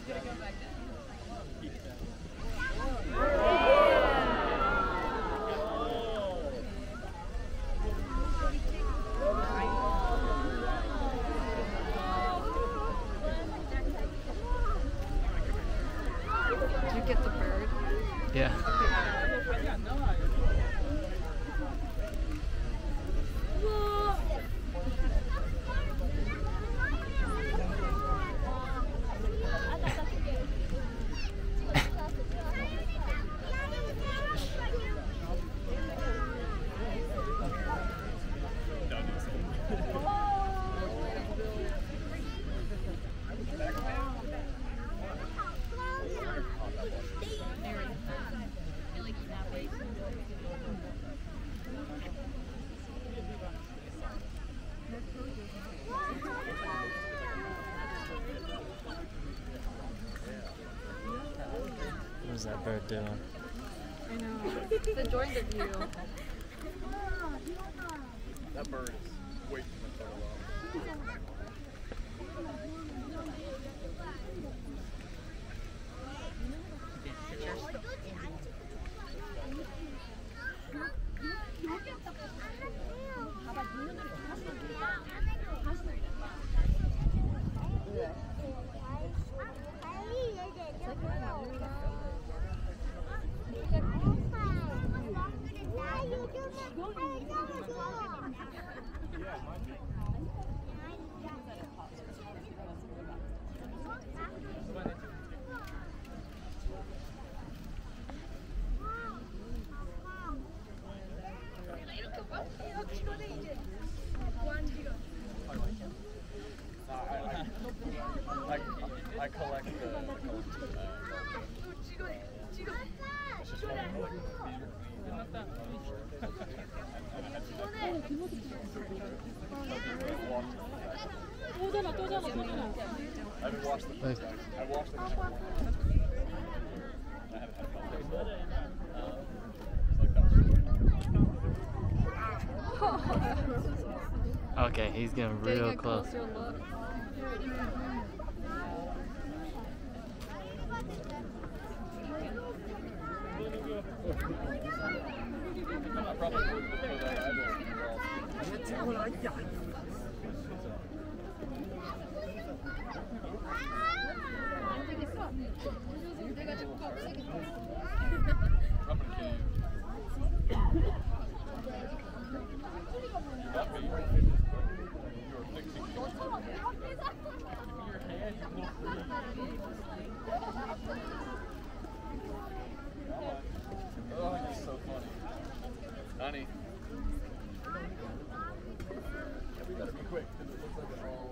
Did you get the bird? Yeah. What is that bird doing? I know. It's enjoying the view. That bird is way too much fun. I collect the it's just one of I haven't watched the first act. I watched the next one. I haven't had fun. It's like that was Okay, he's getting real close. I probably wouldn't have put that either. Oh, that's so funny. Honey. We gotta be quick because it looks like it's all.